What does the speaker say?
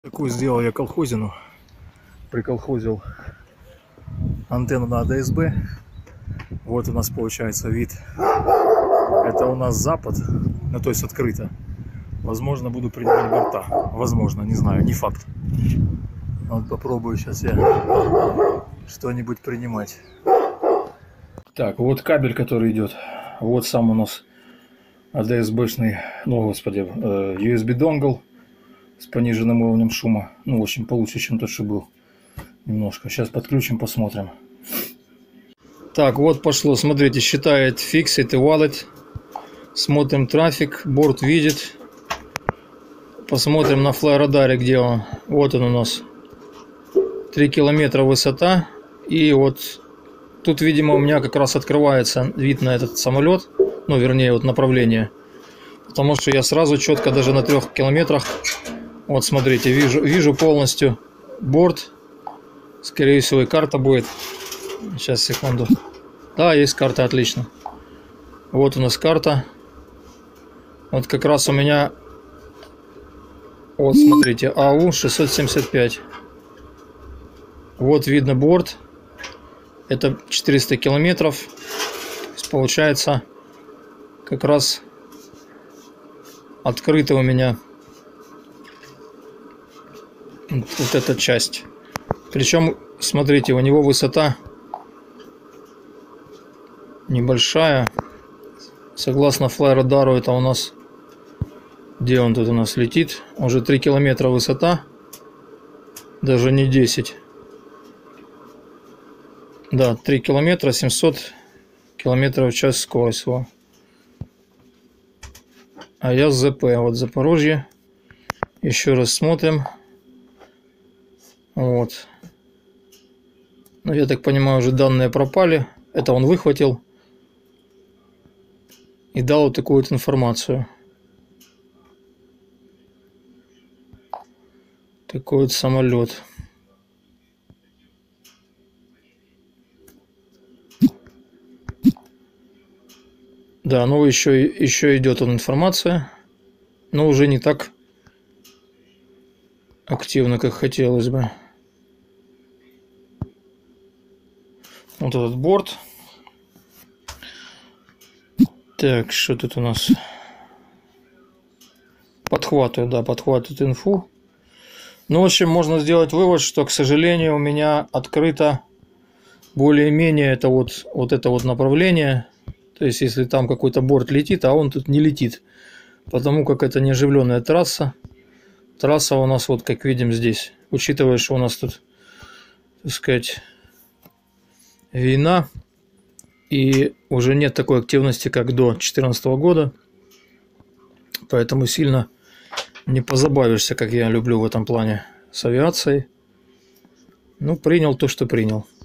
Такую сделал я колхозину. Приколхозил антенну на АДСБ. Вот у нас получается вид. Это у нас запад, ну то есть открыто. Возможно, буду принимать борта. Возможно, не знаю, не факт. Вот попробую сейчас я что-нибудь принимать. Так, вот кабель, который идет. Вот сам у нас АДСБшный, ну господи, USB донгл с пониженным уровнем шума. Ну, в общем, получше, чем тот, что был. Немножко. Сейчас подключим, посмотрим. Так, вот пошло. Смотрите, считает Fixit и Wallet. Смотрим трафик. Борт видит. Посмотрим на флай-радаре, где он. Вот он у нас. 3 километра высота. И вот тут, видимо, у меня как раз открывается вид на этот самолет. Ну, вернее, вот направление. Потому что я сразу четко даже на 3 километрах. Вот смотрите, вижу полностью борт. Скорее всего, и карта будет. Сейчас, секунду. Да, есть карта, отлично. Вот у нас карта. Вот как раз у меня... Вот, смотрите, АУ 675. Вот видно борт. Это 400 километров. То есть, получается, как раз открыта у меня вот эта часть. Причем, смотрите, у него высота небольшая. Согласно флай-радару, это у нас... Где он тут у нас летит? Уже 3 километра высота. Даже не 10. Да, 3 километра, 700 километров в час скорость. А я с ЗП. Вот Запорожье. Еще раз смотрим. Вот. Ну, я так понимаю, уже данные пропали. Это он выхватил и дал вот такую вот информацию. Такой вот самолет. Да, ну еще идет он информация, но уже не так активно, как хотелось бы. Вот этот борт. Так, что тут у нас? Подхватывает, да, подхватывает инфу. Ну, в общем, можно сделать вывод, что, к сожалению, у меня открыто более-менее это вот это вот направление. То есть, если там какой-то борт летит, а он тут не летит. Потому как это неоживленная трасса. Трасса у нас, вот как видим здесь. Учитывая, что у нас тут, так сказать, война. И уже нет такой активности, как до 2014 года. Поэтому сильно не позабавишься, как я люблю в этом плане, с авиацией. Ну, принял то, что принял.